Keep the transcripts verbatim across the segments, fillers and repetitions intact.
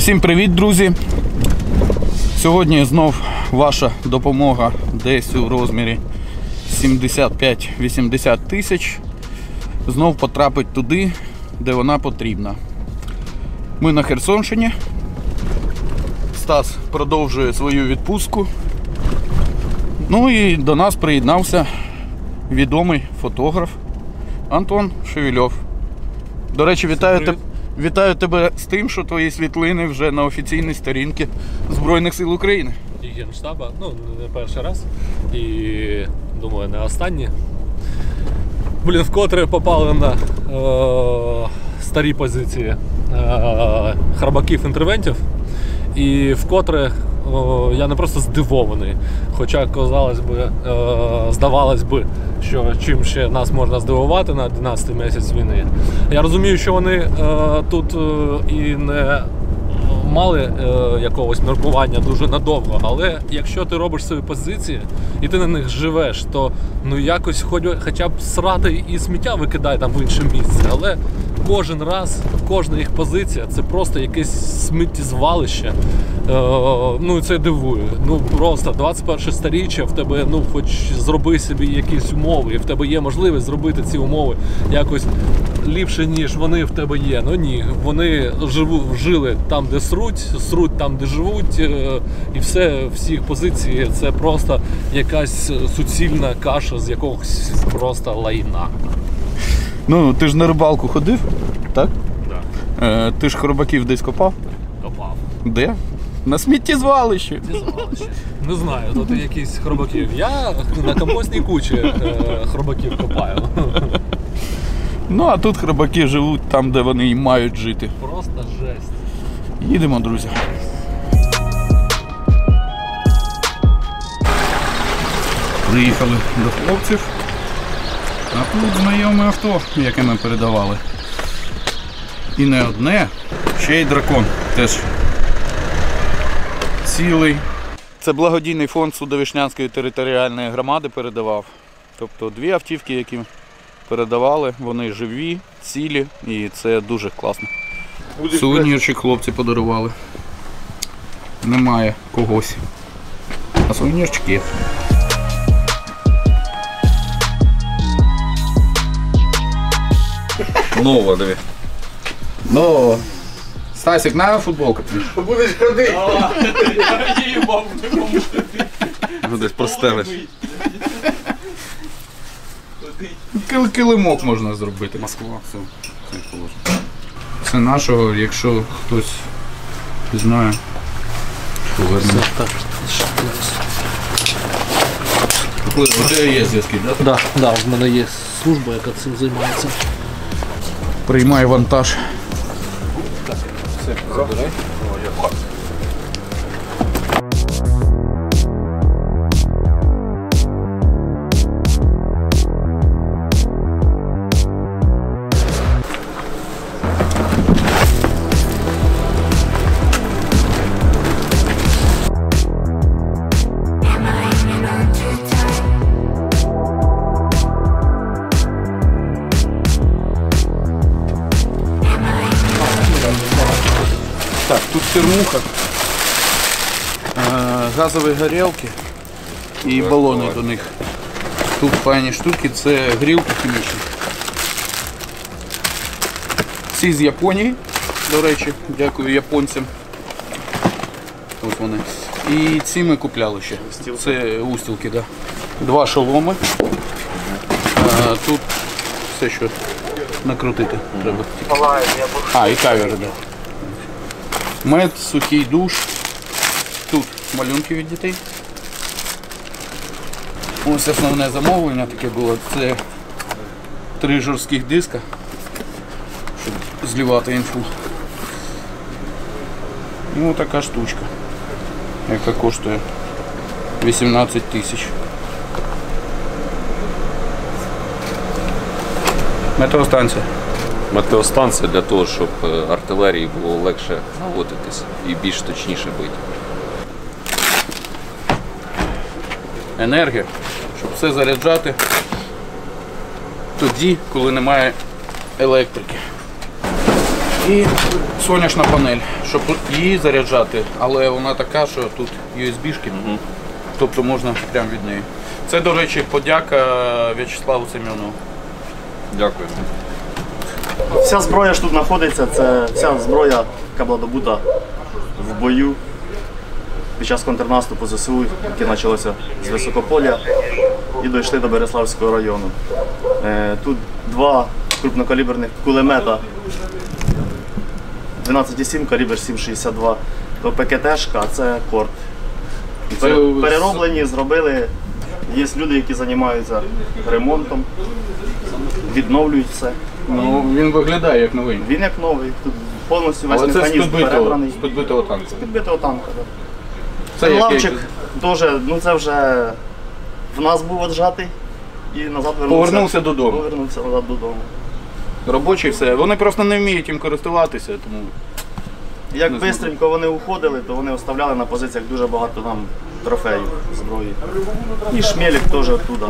Всім привіт, друзі! Сьогодні знов ваша допомога десь у розмірі сімдесят п'ять - вісімдесят тисяч знов потрапить туди, де вона потрібна. Ми на Херсонщині. Стас продовжує свою відпустку. Ну і до нас приєднався відомий фотограф Антон Шевельов. До речі, вітаю тебе. Вітаю тебе з тим, що твої світлини вже на офіційній сторінці Збройних сил України. І Генштаба, ну не перший раз, і думаю, не останній. Блін, вкотре попали на е, старі позиції е, храбаків-інтервентів, і вкотре е, я не просто здивований, хоча, казалось би, е, здавалось би, що чим ще нас можна здивувати на одинадцятий місяць війни. Я розумію, що вони е, тут е, і не мали е, якогось міркування дуже надовго, але якщо ти робиш свої позиції і ти на них живеш, то ну якось хоч, хоча б срати і сміття викидай там в інше місце, але кожен раз, кожна їх позиція це просто якесь сміттєзвалище. Е, ну це дивує. Ну просто двадцять перше сторіччя, в тебе ну хоч зроби собі якісь умови, і в тебе є можливість зробити ці умови якось ліпше, ніж вони в тебе є. Ну ні, вони живу, жили там, де сруть, сруть там, де живуть, е, і все, всі їх позиції це просто якась суцільна каша з якогось просто лайна. Ну, ти ж на рибалку ходив, так? Так. Да. Е, ти ж хробаків десь копав? Копав. Де? На сміттєзвалищі. Сміттєзвалище. Не знаю, тут якісь хробаків. Я на компостній кучі е, хробаків копаю. Ну, а тут хробаки живуть там, де вони і мають жити. Просто жесть. Їдемо, друзі. Приїхали до хлопців. А тут знайоме авто, яке ми передавали. І не одне, ще й дракон теж цілий. Це благодійний фонд Судовишнянської територіальної громади передавав. Тобто дві автівки, які передавали, вони живі, цілі, і це дуже класно. Сувенірчик хлопці подарували. Немає когось. А сувенірчик є. Нова, диви. Ну, Стасик, на футболку. Будеш ходити. Я їбав, не можу. Десь простелиш. Кил килимок можна зробити. Москва, все. Це положено. Це нашого, якщо хтось знає, поверне. У тебе є зв'язки, так? Да, да, в мене є служба, яка цим займається. Приймай вантаж. Все, забирай. Так, тут термуха, газові горілки і балони до них. Тут файні штуки, це грілки хімічні. Ці з Японії, до речі, дякую японцям. Ось вони. І ці ми купляли ще. Це устілки, да. Два шоломи. А, тут все, що накрутити треба. А, і кавер, да. Мед, сухий душ. Тут малюнки від дітей. Ось основне замовлення таке було. Це три жорстких диска, щоб злівати інфу. І ось така штучка, яка коштує вісімнадцять тисяч. Метеостанція. Метеостанція для того, щоб артилерії було легше наводитись і більш точніше бити. Енергія, щоб все заряджати тоді, коли немає електрики. І сонячна панель, щоб її заряджати, але вона така, що тут ю ес бі-шки, тобто можна прямо від неї. Це, до речі, подяка В'ячеславу Семенову. Дякую. Вся зброя що тут знаходиться, це вся зброя, яка була добута в бою під час контрнаступу зе се у, яке почалося з Високополя і дійшли до Береславського району. Е, Тут два крупнокаліберних кулемета дванадцять сім, калібр сім шістдесят два, то ПКТшка, а це корт. І Це пере- ви- Перероблені, зробили. Є люди, які займаються ремонтом, відновлюють все. Ну, він виглядає як новий. Він як новий, тут повністю весь Але це з механізм підбитого, перебраний. з підбитого танка. Підбитого танка, так. Це Це який- лавчик дуже, ну це вже в нас був отжатий і назад вернувся. Повернувся додому. Повернувся назад додому. Робочий все. Вони просто не вміють їм користуватися, тому Як Не бистренько вони уходили, то вони оставляли на позиціях дуже багато нам трофеїв зброї. І шмелік теж оттуда.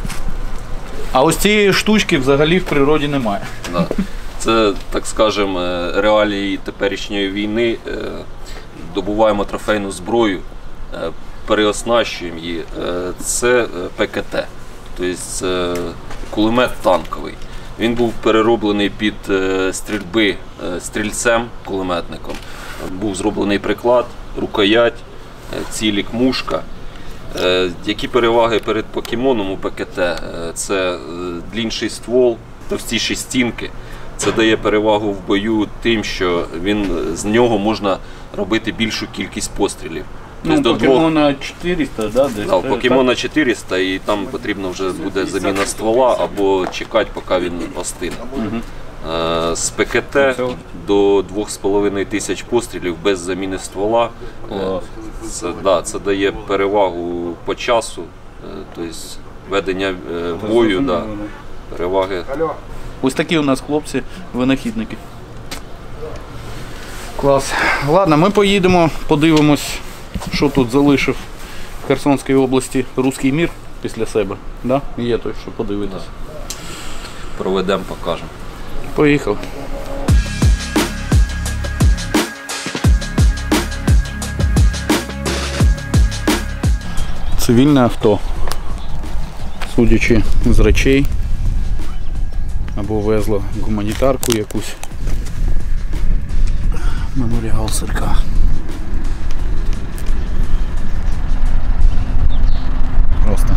А ось цієї штучки взагалі в природі немає. Да. Це, так скажемо, е, реалії теперішньої війни. Е, Добуваємо трофейну зброю, е, переоснащуємо її. Е, Це е, ПКТ, тобто це кулемет танковий. Він був перероблений під е, стрільби е, стрільцем-кулеметником. Був зроблений приклад, рукоять, е, цілік, мушка. Е, Які переваги перед покемоном у ПКТ? Е, Це е, длінший ствол, товстіші стінки. Це дає перевагу в бою тим, що він, з нього можна робити більшу кількість пострілів. Ну, Тобто до двох- покемона чотириста, да, десь? Да, у покемона чотириста, і там потрібно вже буде заміна ствола або чекати, поки він остине. Е, З ПКТ до двох з половиною тисяч пострілів без заміни ствола. Е, Це, да, це дає перевагу по часу, е, тобто ведення е, бою, да, переваги. Ось такі у нас хлопці, винахідники. Клас. Ладно, ми поїдемо, подивимось, що тут залишив в Херсонській області Руський мір після себе. Да? Є той, що подивитись. Проведемо, покажемо. Поїхав. Цивільне авто. Судячи з речей, або везло гуманітарку якусь. Меморіал Сирка. Просто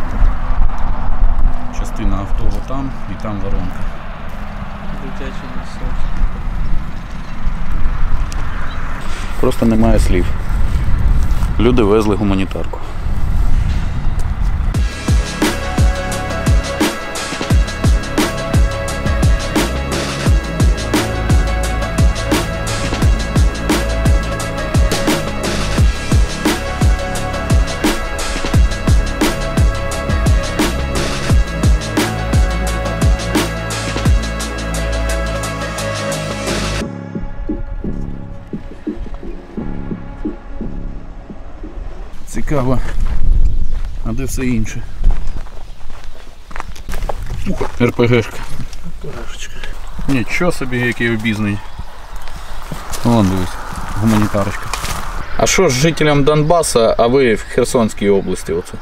частина авто там і там воронка. Дитячий носок. Просто немає слів. Люди везли гуманітарку. Цікаво. А де все інше? РПГшка. Нічого собі, який обізнаний. Вон дивись, гуманітарочка. А що ж жителям Донбаса, а ви в Херсонській області оце?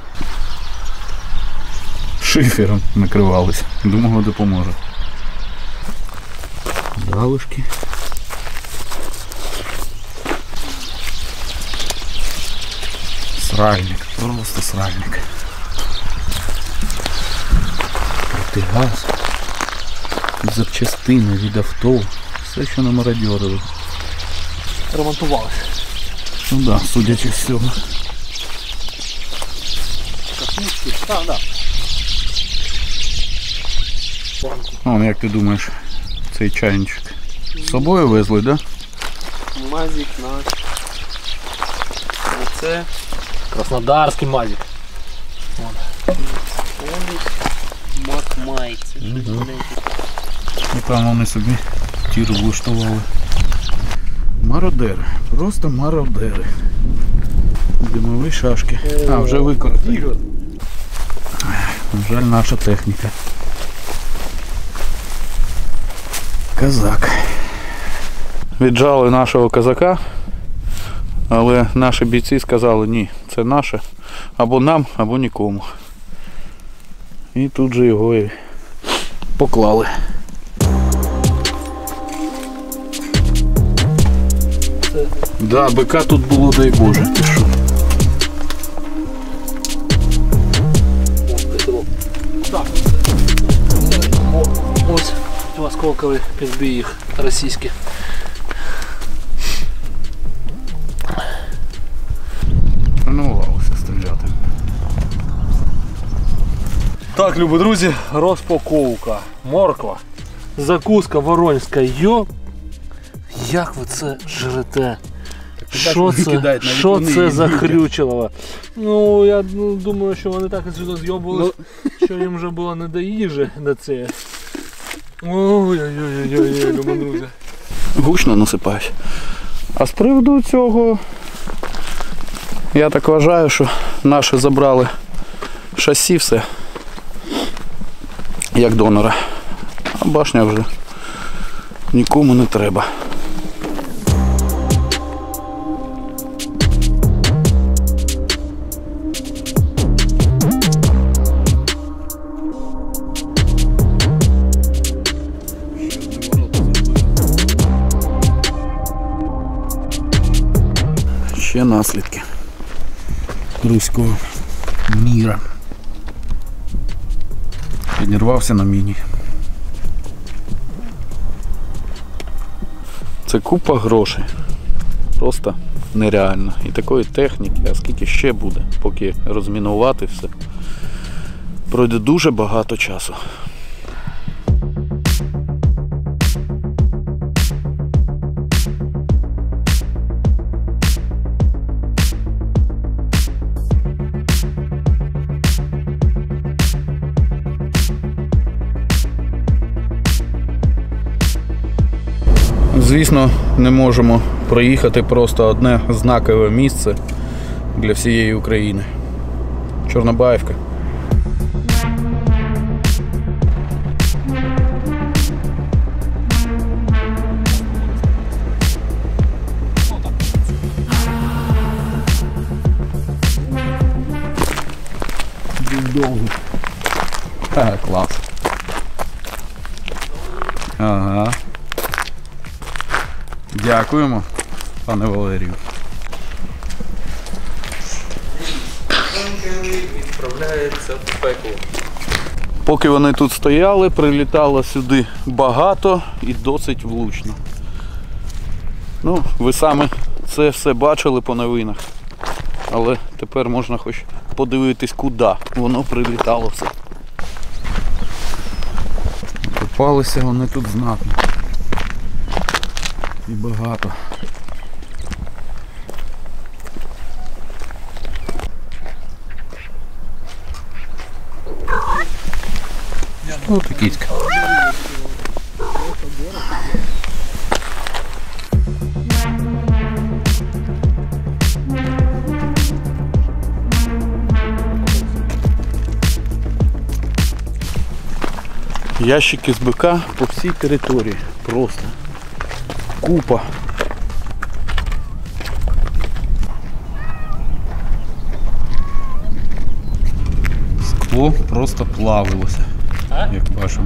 Шифером накривалися. Думаю, допоможе. Залишки. Сральник, просто сральник. Протигаз, запчастини від авто, все, що намародьорили. Ремонтували. Ну да, судячи з цього. Так, так. Вон, як ти думаєш, цей чайничок з собою везли, да? Мазик наш. Оце Краснодарський мазик. Макмай. Це щось Мгм. маленьке. І там вони собі тір влаштували. Мародери, просто мародери. Димові шашки. А, вже використали. На жаль, наша техніка. Казак. віджали нашого козака, але наші бійці сказали, ні, це наше, або нам, або нікому. І тут же його і поклали. Да, бика тут було, дай Боже, ти що. Так, ось осколковий підбій їх російські. Тренувалися стріляти. Так, любі друзі, розпаковка. Морква. Закуска воронська. Йо. Як ви це жрете? Що це, що це за хрючилово? Ну, я ну, думаю, що вони так сюди зйобували, ну, що їм вже було не до їжі на це. Ой-ой-ой, любі друзі. Гучно насипають. А з приводу цього, я так вважаю, що наші забрали шасі все, як донора. А башня вже нікому не треба. Ще наслідки руського міра. Підірвався на міні. Це купа грошей. Просто нереально. І такої техніки, а скільки ще буде, поки розмінувати все, пройде дуже багато часу. Звісно, не можемо проїхати просто одне знакове місце для всієї України. Чорнобаївка. Довго. Ха, клас. Ага. Дякуємо, пане Валерію. Відправляється в пекло. Поки вони тут стояли, прилітало сюди багато і досить влучно. Ну, ви самі це все бачили по новинах. Але тепер можна хоч подивитись, куди воно прилітало все. Попалися вони тут знатно. І багато. Ось кицька. Ящики з бика по всій території. Просто. Купа. Скло просто плавилося, як бачимо.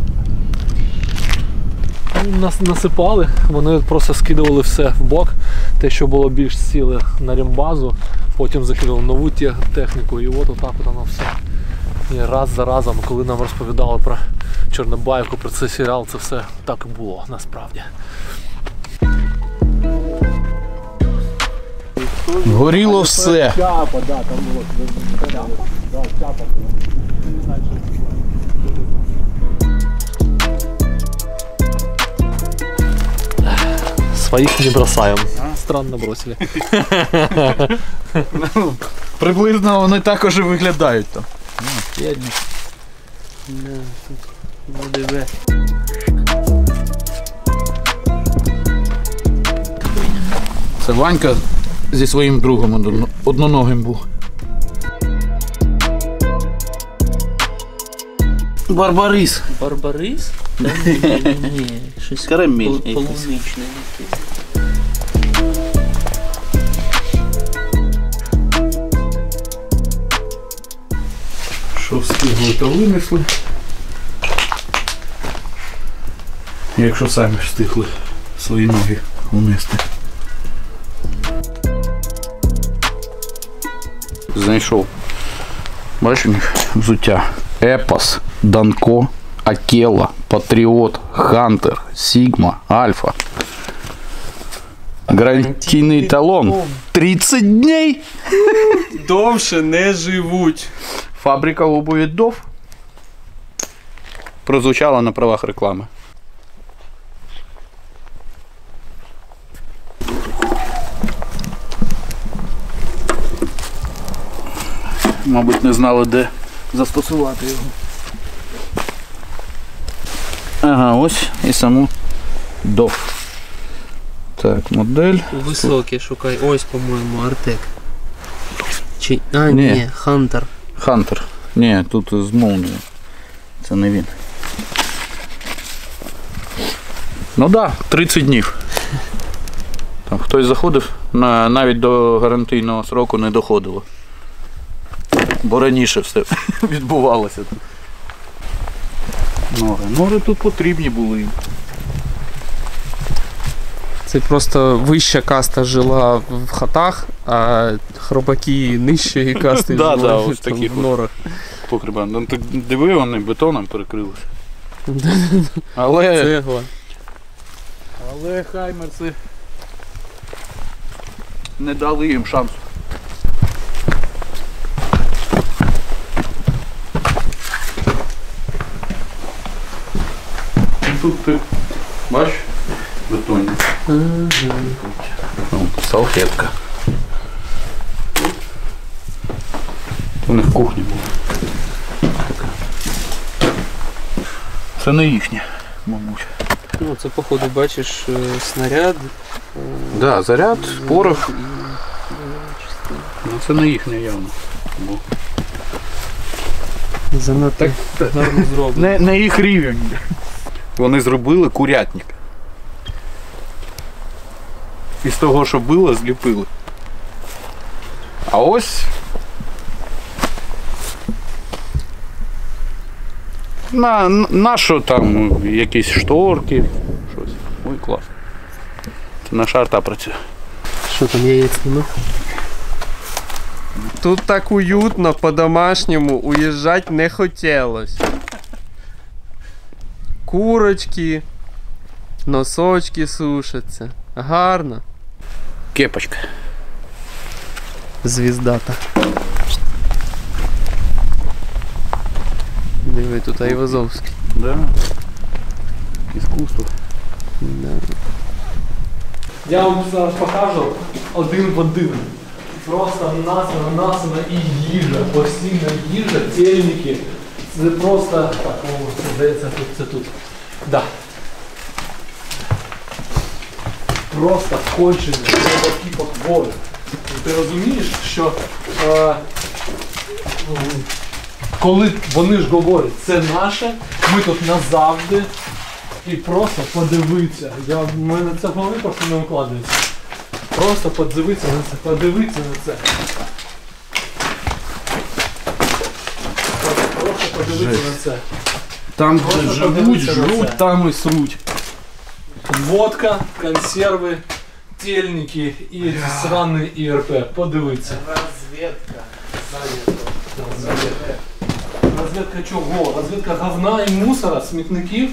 Нас насипали, вони просто скидували все в бок, те, що було більш сіли на рембазу, потім закидали нову техніку і от отак от воно все. І раз за разом, коли нам розповідали про Чорнобаївку, про цей серіал, це все так і було насправді. Горіло все. Чапа, да, там було. Да, чапа. Своих не бросаем. Странно бросили. Ну, приблизно вони також і виглядають там. Це Ванька зі своїм другом одноногим був. Барбарис. Барбарис? Ні, щось Карамель пол- якийсь. полуничне якесь. Що встигли, то винесли. Якщо самі встигли свої ноги унести. Знайшов. Бачиш, взуття. Епос, Данко, Акела, Патріот, Хантер, Сігма, Альфа. Гарантійний талон. тридцять днів. Довше не живуть. Фабрика обуви Дов прозвучала на правах реклами. Мабуть, не знали, де застосувати його. Ага, ось і саму Дов. Так, модель. Високий шукай. Ось, по-моєму, Артек. Чи... А, Ні. ні, Хантер. Хантер. Ні, тут з молнією. Це не він. Ну так, да, тридцять днів. Там хтось заходив, на, навіть до гарантійного сроку не доходило. Бо раніше все відбувалося тут. Нори. Нори тут потрібні були. Це просто вища каста жила в хатах, а хробаки нижчої касти Да, жили да, ось там такі в норах. Покриба. Ну, так диви, вони бетоном перекрилися. Але, Цегла. але хаймерси не дали їм шансу. Тут ти бачиш бетонні. Ага. Салфетка. У них кухня була. Це не їхнє, мабуть. Ну, це, походу, бачиш, е, снаряд. Да, заряд, порох. Ну це не їхнє явно. Бо Занадто гарно зроблено. Не, не їх рівень. Вони зробили курятник. Із того, що було, зліпили. А ось на, на що там якісь шторки, щось. Ой, клас. Це наша арта працює. Що там, яєць нема? Тут так уютно, по-домашньому, уїжджати не хотілося. Курочки, носочки сушаться. Гарно. Кепочка. Звіздата. Диви, тут Айвазовський. Да. Іскусство. Да. Я вам зараз покажу один в один. Просто насана, насана і їжа, постійна їжа, тельники. Це просто... Так, о, це здається, тут, це тут. Да. Просто кончені, такі потвори. Ти розумієш, що е, коли вони ж говорять, це наше, ми тут назавжди, і просто подивитися. Я, в мене це в голові просто не укладається. Просто подивитися на це, подивитися на це. Просто подивитися на це. Там, де Просто живуть, подивитися на це. жруть, там і сруть. Водка, консерви, тельники і сраний І Р П. Подивитися. Розвідка. Розвідка. Розвідка чого? Розвідка говна і мусора, смітників.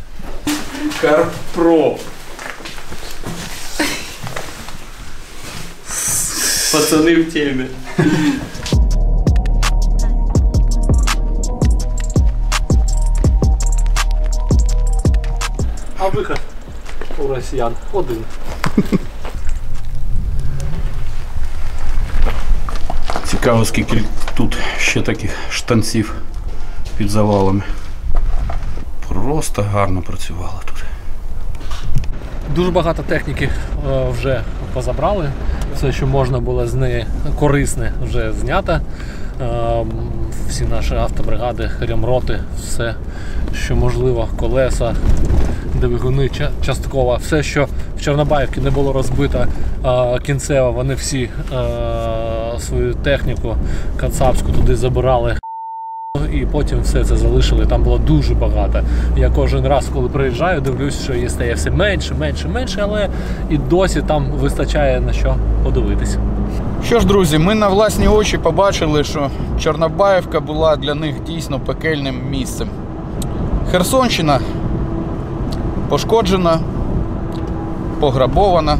Карпро. Пацани в темі. А вихід у росіян один. Цікаво, скільки тут ще таких штанців під завалами. Просто гарно працювало тут. Дуже багато техніки е, вже позабрали. Все, що можна було з неї корисне, вже знято. Всі наші автобригади, ремроти, все, що можливо, колеса, двигуни частково, все, що в Чорнобаївці не було розбито кінцево, вони всі свою техніку кацапську туди забирали. І потім все це залишили, там було дуже багато. Я кожен раз, коли приїжджаю, дивлюсь, що її стає все менше, менше, менше, але і досі там вистачає на що подивитися. Що ж, друзі, ми на власні очі побачили, що Чорнобаївка була для них дійсно пекельним місцем. Херсонщина пошкоджена, пограбована,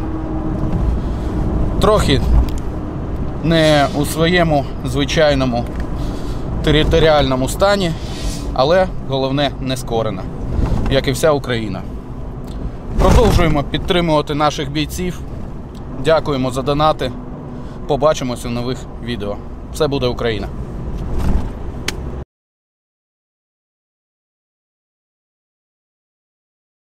трохи не у своєму звичайному територіальному стані, але головне не скорена, як і вся Україна. Продовжуємо підтримувати наших бійців. Дякуємо за донати. Побачимося в нових відео. Все буде Україна!